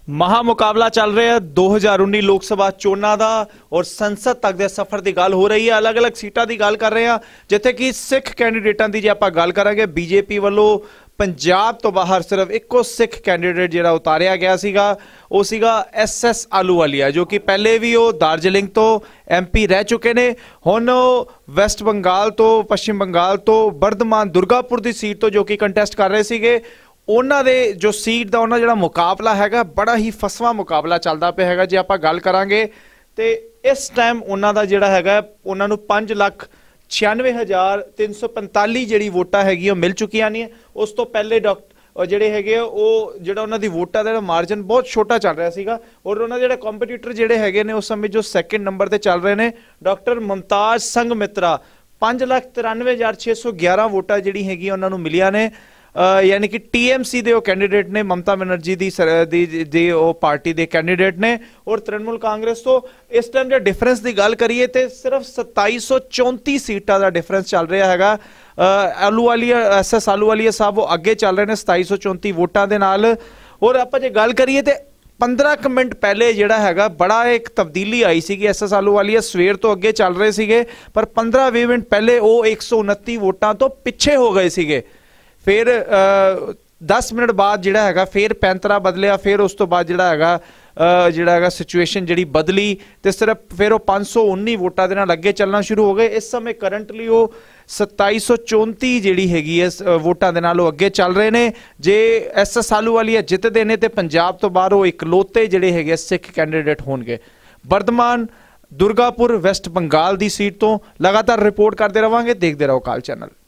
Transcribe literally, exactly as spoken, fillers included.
महा मुकाबला चल रहा है दो हज़ार उन्नीस लोक सभा चोणां दा और संसद तक दे सफर की गल हो रही है। अलग अलग सीटां की गल कर रहे हैं, जिथे कि सिख कैंडीडेटां की जे आपां गल करांगे, बीजेपी वालों पंजाब तो बाहर सिर्फ एको सिख कैंडीडेट जिहड़ा उतारिया गया सीगा वो सीगा एस एस आहलूवालिया, जो कि पहले भी वो दार्जिलिंग तो एम पी रह चुके ने। हुण वैस्ट बंगाल तो पश्चिम बंगाल तो बर्धमान दुर्गापुर की सीट तो जो कि कंटेस्ट कर रहे सीगे, उन्हां दे जो सीट का उन्हां जिहड़ा मुकाबला हैगा बड़ा ही फसवा मुकाबला चलदा पिया हैगा। जे आपां गल करांगे ते इस टाइम उन्हां दा जिहड़ा हैगा उन्हां नूं पांच लख छियानवे हज़ार तीन सौ पैंताली जिहड़ी वोटां हैगियां मिल चुकियां ने। उस तो पहले डॉक्टर जिहड़े हैगे ਉਹ ਜਿਹੜਾ ਉਹਨਾਂ ਦੀ ਵੋਟਾਂ ਦਾ ਮਾਰਜਨ ਬਹੁਤ ਛੋਟਾ ਚੱਲ ਰਿਹਾ ਸੀਗਾ ਔਰ ਉਹਨਾਂ ਦੇ ਜਿਹੜੇ ਕੰਪੀਟੀਟਰ ਜਿਹੜੇ ਹੈਗੇ ਨੇ ਉਸ ਸਮੇਂ ਜੋ ਸੈਕਿੰਡ ਨੰਬਰ ਤੇ ਚੱਲ ਰਹੇ ਨੇ ਡਾਕਟਰ ਮਮਤਾਜ਼ ਸੰਘਮਿਤਰਾ पांच लाख तिरानवे हज़ार छे सौ ग्यारह वोटा जिहड़ी हैगी उन्हां नूं मिलियां ने। यानी कि टी एम सी के कैंडीडेट ने, ममता बनर्जी दी दी, दी पार्टी के कैंडीडेट ने और तृणमूल कांग्रेस तो इस टाइम जो डिफरेंस की गल करिए तो सिर्फ सताई सौ चौंती सीटा का डिफरेंस चल रहा हैगा। आहलूवालिया एस एस आहलूवालिया साहब वो अगे चल रहे हैं सताई सौ चौंती वोटां दे नाल। और आपां जे गल करिए तो पंद्रह क मिनट पहले जिहड़ा हैगा बड़ा एक तब्दीली आई सी। एस एस आहलूवालिया सवेर तो अगे चल रहे सीगे, पर पंद्रह बीस मिनट पहले वो एक सौ उनती वोटां तो पिछे हो गए सीगे। फिर दस मिनट बाद जिहड़ा हैगा फिर पैंतरा बदलिया, फिर उस तो बाद जिहड़ा हैगा जिहड़ा हैगा सिचुएशन जिहड़ी बदली तो सिर्फ फिर वो पाँच सौ उन्नी वोटां दे नाल अगे चलना शुरू हो गए। इस समय करंटली वो सताई सौ चौंती जिहड़ी हैगी है वोटां दे नाल अगे चल रहे ने। जे एस एस आहलूवालिया जितदे ने ते पंजाब तो बाहर वो इकलौते जिहड़े हैगे सिख कैंडीडेट होणगे। बर्धमान दुर्गापुर वैस्ट बंगाल की सीट तो लगातार रिपोर्ट करते रहांगे। देखते रहो अकाल चैनल।